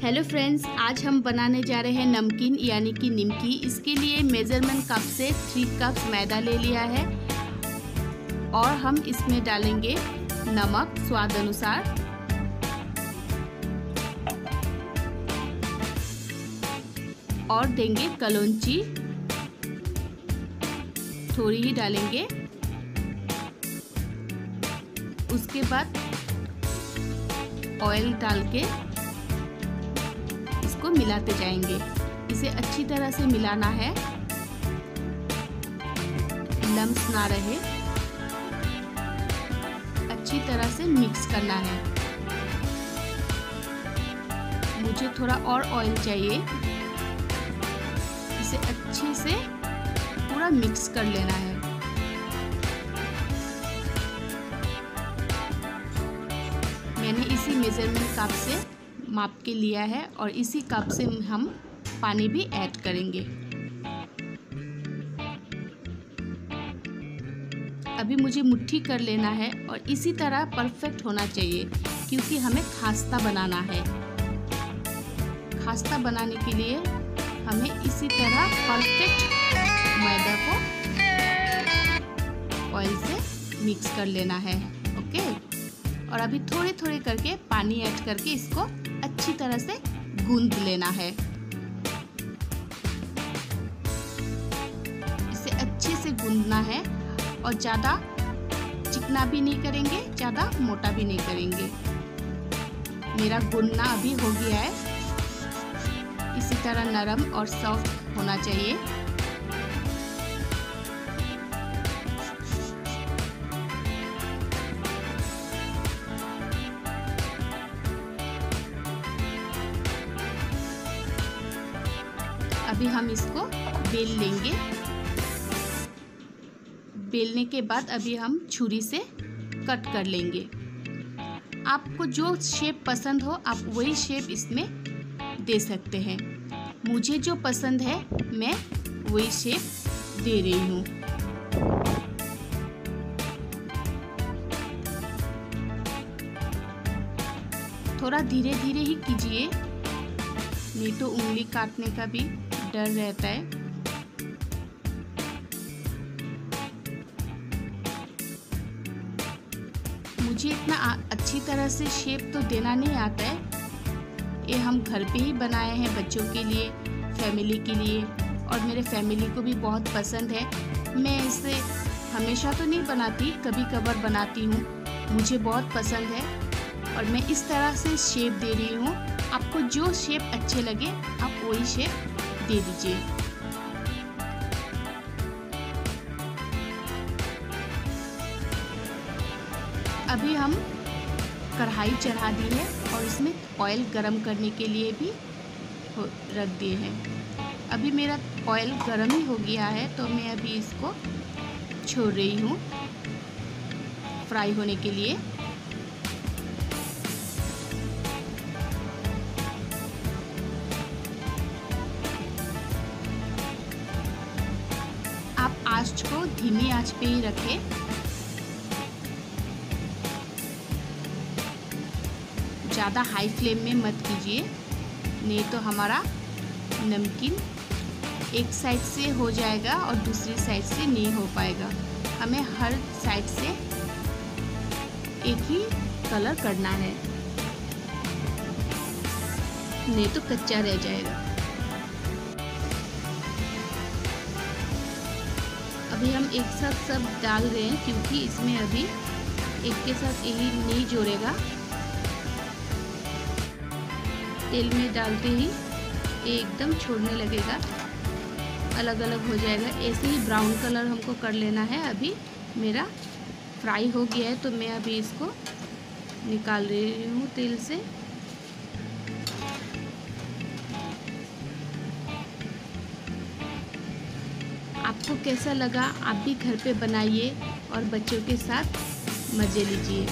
Hello friends, आज हम बनाने जा रहे हैं नमकीन यानी कि निमकी। इसके लिए मेज़रमेंट कप से 3 कप मैदा ले लिया है और हम इसमें डालेंगे नमक स्वाद अनुसार, और देंगे कलौंजी, थोड़ी ही डालेंगे। उसके बाद ऑयल डाल के इसको मिलाते जाएंगे। इसे अच्छी तरह से मिलाना है, लम्स ना रहे, अच्छी तरह से मिक्स करना है। मुझे थोड़ा और ऑयल चाहिए, इसे अच्छे से पूरा मिक्स कर लेना है। मैंने इसी मेजरमेंट कप से माप के लिया है और इसी कप से हम पानी भी ऐड करेंगे। अभी मुझे मुट्ठी कर लेना है और इसी तरह परफेक्ट होना चाहिए, क्योंकि हमें खास्ता बनाना है। खास्ता बनाने के लिए हमें इसी तरह परफेक्ट मैदा को ऑयल से मिक्स कर लेना है। ओके, और अभी थोड़े थोड़े करके पानी ऐड करके इसको अच्छी तरह से गूंद लेना है। इसे अच्छे से गूंदना है और ज़्यादा चिकना भी नहीं करेंगे, ज़्यादा मोटा भी नहीं करेंगे। मेरा गूंदना अभी हो गया है। इसी तरह नरम और सॉफ्ट होना चाहिए। अभी हम इसको बेल लेंगे। बेलने के बाद अभी हम छुरी से कट कर लेंगे। आपको जो शेप पसंद हो आप वही शेप इसमें दे सकते हैं। मुझे जो पसंद है मैं वही शेप दे रही हूँ। थोड़ा धीरे धीरे ही कीजिए, नहीं तो उंगली काटने का भी डर रहता है। मुझे इतना अच्छी तरह से शेप तो देना नहीं आता है। ये हम घर पे ही बनाए हैं बच्चों के लिए, फैमिली के लिए, और मेरे फैमिली को भी बहुत पसंद है। मैं इसे हमेशा तो नहीं बनाती, कभी कभार बनाती हूँ। मुझे बहुत पसंद है और मैं इस तरह से शेप दे रही हूँ। आपको जो शेप अच्छे लगे आप वही शेप दे दीजिए। अभी हम कढ़ाई चढ़ा दी है और इसमें ऑयल गरम करने के लिए भी रख दिए हैं। अभी मेरा ऑयल गरम ही हो गया है, तो मैं अभी इसको छोड़ रही हूँ फ्राई होने के लिए। आप आंच को धीमी आंच पे ही रखें। ज़्यादा हाई फ्लेम में मत कीजिए, नहीं तो हमारा नमकीन एक साइड से हो जाएगा और दूसरी साइड से नहीं हो पाएगा। हमें हर साइड से एक ही कलर करना है, नहीं तो कच्चा रह जाएगा। अभी हम एक साथ सब डाल रहे हैं, क्योंकि इसमें अभी एक के साथ यही नहीं जोड़ेगा। तेल में डालते ही एकदम छोड़ने लगेगा, अलग अलग हो जाएगा। ऐसे ही ब्राउन कलर हमको कर लेना है। अभी मेरा फ्राई हो गया है, तो मैं अभी इसको निकाल रही हूँ तेल से। आपको कैसा लगा आप भी घर पे बनाइए और बच्चों के साथ मज़े लीजिए।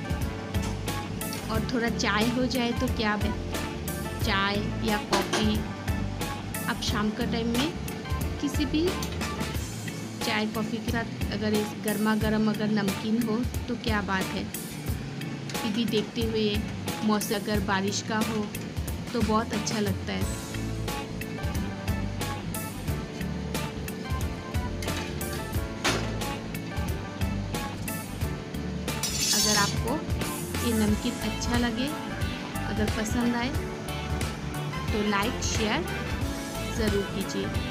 और थोड़ा चाय हो जाए तो क्या चाय या कॉफ़ी, आप शाम का टाइम में किसी भी चाय कॉफ़ी के साथ अगर इस गर्मा गर्म अगर नमकीन हो तो क्या बात है। टीवी देखते हुए, मौसम अगर बारिश का हो तो बहुत अच्छा लगता है। अगर आपको ये नमकीन अच्छा लगे, अगर पसंद आए तो लाइक शेयर ज़रूर कीजिए।